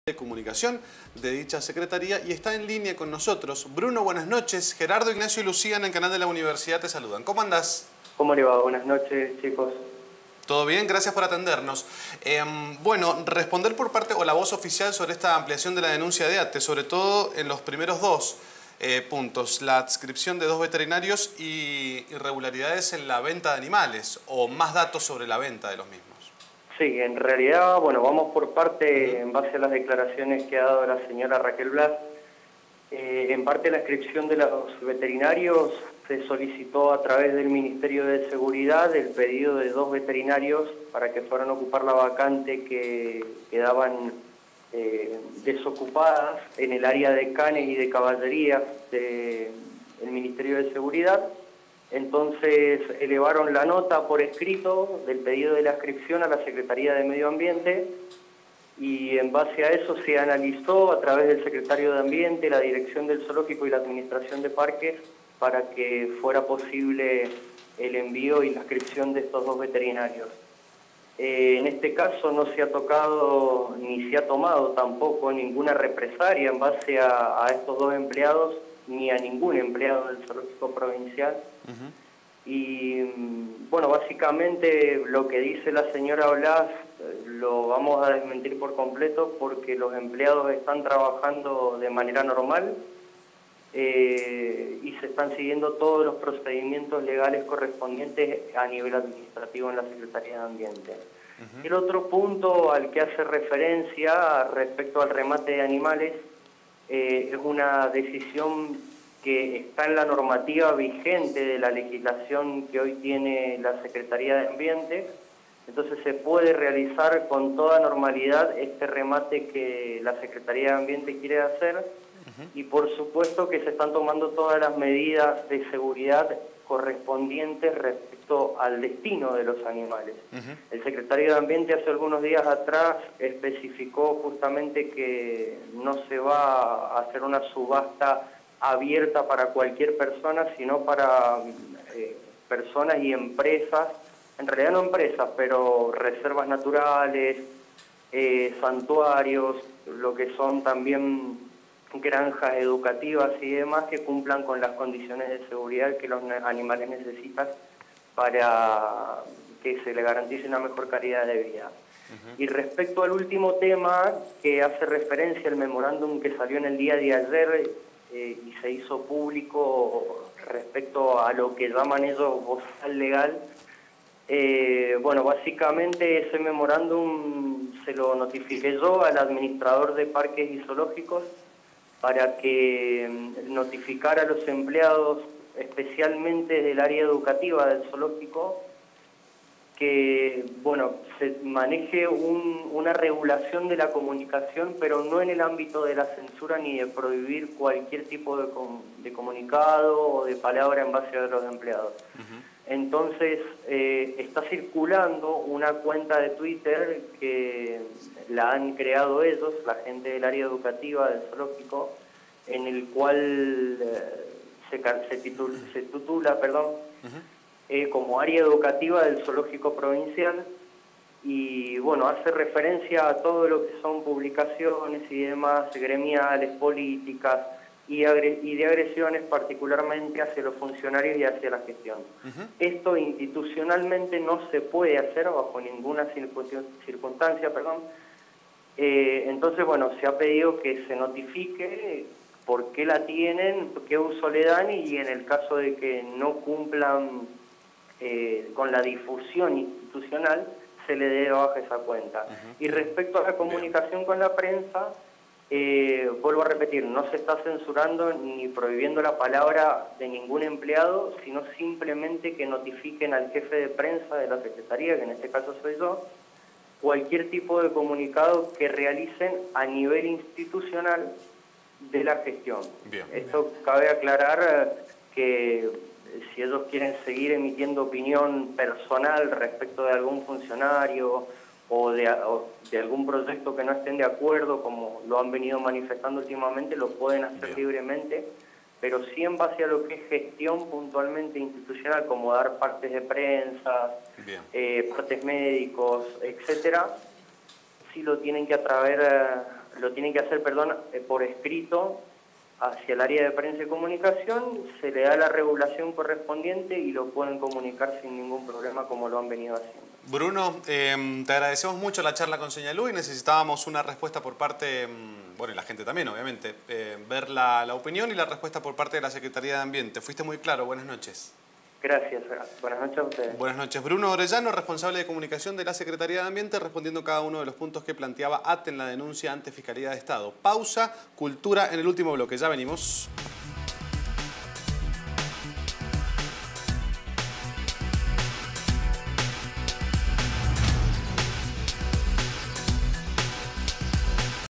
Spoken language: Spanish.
de comunicación de dicha secretaría y está en línea con nosotros. Bruno, buenas noches. Gerardo, Ignacio y Lucía en el canal de la universidad te saludan. ¿Cómo andás? ¿Cómo le va? Buenas noches, chicos. ¿Todo bien? Gracias por atendernos. Bueno, responder por parte o la voz oficial sobre esta ampliación de la denuncia de ATE, sobre todo en los primeros dos puntos, la adscripción de 2 veterinarios y irregularidades en la venta de animales o más datos sobre la venta de los mismos. Sí, en realidad, bueno, vamos por parte en base a las declaraciones que ha dado la señora Raquel Blas. En parte la inscripción de los veterinarios se solicitó a través del Ministerio de Seguridad el pedido de 2 veterinarios para que fueran a ocupar la vacante que quedaban desocupadas en el área de canes y de caballería del Ministerio de Seguridad. Entonces elevaron la nota por escrito del pedido de la inscripción a la Secretaría de Medio Ambiente y en base a eso se analizó a través del Secretario de Ambiente, la Dirección del Zoológico y la Administración de Parques para que fuera posible el envío y la inscripción de estos 2 veterinarios. En este caso no se ha tocado ni se ha tomado tampoco ninguna represalia en base a estos 2 empleados ni a ningún empleado del Zoológico Provincial. Y bueno, básicamente lo que dice la señora Blas lo vamos a desmentir por completo porque los empleados están trabajando de manera normal y se están siguiendo todos los procedimientos legales correspondientes a nivel administrativo en la Secretaría de Ambiente. El otro punto al que hace referencia respecto al remate de animales es una decisión que está en la normativa vigente de la legislación que hoy tiene la Secretaría de Ambiente. Entonces se puede realizar con toda normalidad este remate que la Secretaría de Ambiente quiere hacer y por supuesto que se están tomando todas las medidas de seguridad correspondientes respecto al destino de los animales. El Secretario de Ambiente hace algunos días atrás especificó justamente que no se va a hacer una subasta abierta para cualquier persona, sino para personas y empresas, en realidad no empresas, pero reservas naturales, santuarios, lo que son también granjas educativas y demás que cumplan con las condiciones de seguridad que los animales necesitan para que se le garantice una mejor calidad de vida. Y respecto al último tema, que hace referencia al memorándum que salió en el día de ayer y se hizo público respecto a lo que llaman ellos bozal legal, bueno, básicamente ese memorándum se lo notifiqué yo al administrador de parques y zoológicos para que notificara a los empleados, especialmente del área educativa del zoológico, que bueno, se maneje una regulación de la comunicación, pero no en el ámbito de la censura ni de prohibir cualquier tipo de comunicado o de palabra en base a los empleados. Entonces, está circulando una cuenta de Twitter que la han creado ellos, la gente del área educativa del zoológico, en el cual se titula como área educativa del zoológico provincial y bueno, hace referencia a todo lo que son publicaciones y demás, gremiales, políticas y de agresiones particularmente hacia los funcionarios y hacia la gestión. Esto institucionalmente no se puede hacer bajo ninguna circunstancia, entonces bueno, se ha pedido que se notifique por qué la tienen, qué uso le dan y en el caso de que no cumplan con la difusión institucional, se le dé baja esa cuenta. Y respecto a la comunicación con la prensa, vuelvo a repetir, no se está censurando ni prohibiendo la palabra de ningún empleado, sino simplemente que notifiquen al jefe de prensa de la Secretaría, que en este caso soy yo, cualquier tipo de comunicado que realicen a nivel institucional de la gestión. Esto cabe aclarar que si ellos quieren seguir emitiendo opinión personal respecto de algún funcionario o de algún proyecto que no estén de acuerdo, como lo han venido manifestando últimamente, lo pueden hacer libremente, pero sí en base a lo que es gestión puntualmente institucional, como dar partes de prensa, partes médicos, etcétera, sí lo tienen que lo tiene que hacer, perdón, por escrito hacia el área de prensa y comunicación, se le da la regulación correspondiente y lo pueden comunicar sin ningún problema como lo han venido haciendo. Bruno, te agradecemos mucho la charla con Señalú y necesitábamos una respuesta por parte, bueno, y la gente también, obviamente, ver la opinión y la respuesta por parte de la Secretaría de Ambiente. Fuiste muy claro, buenas noches. Gracias, buenas noches a ustedes. Buenas noches. Bruno Orellano, responsable de comunicación de la Secretaría de Ambiente, respondiendo cada uno de los puntos que planteaba ATE en la denuncia ante Fiscalía de Estado. Pausa, cultura en el último bloque, ya venimos.